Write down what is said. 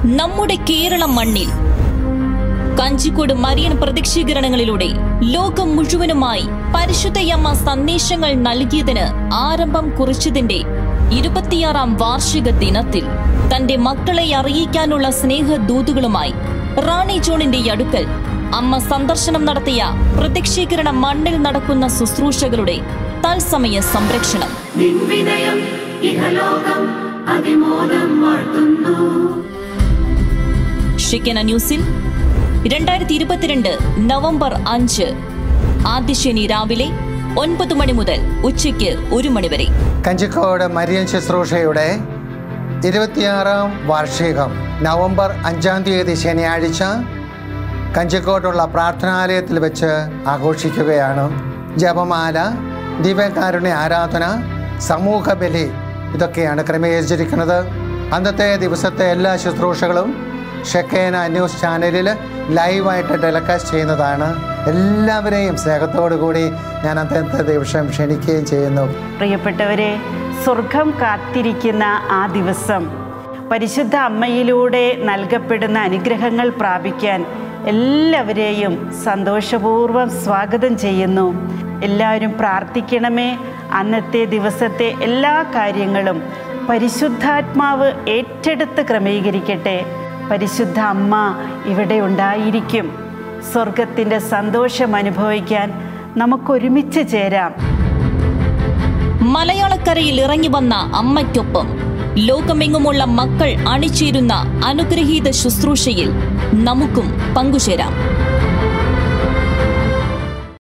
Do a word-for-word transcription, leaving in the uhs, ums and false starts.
നമ്മുടെ കേരള മണ്ണിൽ കഞ്ചിക്കോട് മരിയൻ പ്രദക്ഷികരണങ്ങളിലൂടെ ലോകം മുഴുവനുമായി പരിശുദ്ധയമ്മ സന്ദേശങ്ങൾ നൽകിയതിന് ആരംഭം കുറിച്ചതിന്റെ ഇരുപത്തിയാറാം വാർഷിക ദിനത്തിൽ തന്റെ മക്കളെ അറിയിക്കാനുള്ള സ്നേഹദൂതുകളുമായി റാണി ജോണിന്റെ അടുക്കൽ അമ്മ സന്ദർശനം നടത്തിയ പ്രദക്ഷികരണ മണ്ണിൽ നടക്കുന്ന ശുശ്രൂഷകളുടെ തത്സമയ സംരക്ഷണം. ഷിക്കന ന്യൂസിൽ രണ്ടായിരത്തി ഇരുപത്തിരണ്ട് നവംബർ അഞ്ച് ആദ്യ ശനി രാവിലെ ഒൻപത് മണി മുതൽ ഉച്ചയ്ക്ക് ഒരു മണിവരെ. കഞ്ചിക്കോട് മരിയൻ ശുശ്രൂഷയുടെ ഇരുപത്തിയാറാം വാർഷികം നവംബർ അഞ്ചാം തീയതി ശനിയാഴ്ച കഞ്ചിക്കോട്ടുള്ള പ്രാർത്ഥനാലയത്തിൽ വെച്ച് ആഘോഷിക്കുകയാണ്. ജപമാല, ദിവ്യകാരുണ്യ ആരാധന, സമൂഹ ബലി ഇതൊക്കെയാണ് ക്രമീകരിച്ചിരിക്കുന്നത്. അന്നത്തെ ദിവസത്തെ എല്ലാ ശുശ്രൂഷകളും ഷെക്കേന ന്യൂസ് ചാനലിൽ ലൈവായിട്ട് ടെലികാസ്റ്റ് ചെയ്യുന്നതാണ്. എല്ലാവരെയും സ്നേഹത്തോടു കൂടി ഞാൻ അന്നത്തെ ദിവസം ക്ഷണിക്കുകയും ചെയ്യുന്നു. പ്രിയപ്പെട്ടവരെ, സ്വർഗം കാത്തിരിക്കുന്ന ആ ദിവസം പരിശുദ്ധ അമ്മയിലൂടെ നൽകപ്പെടുന്ന അനുഗ്രഹങ്ങൾ പ്രാപിക്കാൻ എല്ലാവരെയും സന്തോഷപൂർവ്വം സ്വാഗതം ചെയ്യുന്നു. എല്ലാവരും പ്രാർത്ഥിക്കണമേ. അന്നത്തെ ദിവസത്തെ എല്ലാ കാര്യങ്ങളും പരിശുദ്ധാത്മാവ് ഏറ്റെടുത്ത് ക്രമീകരിക്കട്ടെ. പരിശുദ്ധ അമ്മ ഇവിടെ ഉണ്ടായിരിക്കും. സ്വർഗത്തിൻ്റെ സന്തോഷം അനുഭവിക്കാൻ നമുക്കൊരുമിച്ച് ചേരാം. മലയാളക്കരയിൽ ഇറങ്ങി വന്ന അമ്മയ്ക്കൊപ്പം ലോകമെങ്ങുമുള്ള മക്കൾ അണിചേരുന്ന അനുഗ്രഹീത ശുശ്രൂഷയിൽ നമുക്കും പങ്കുചേരാം.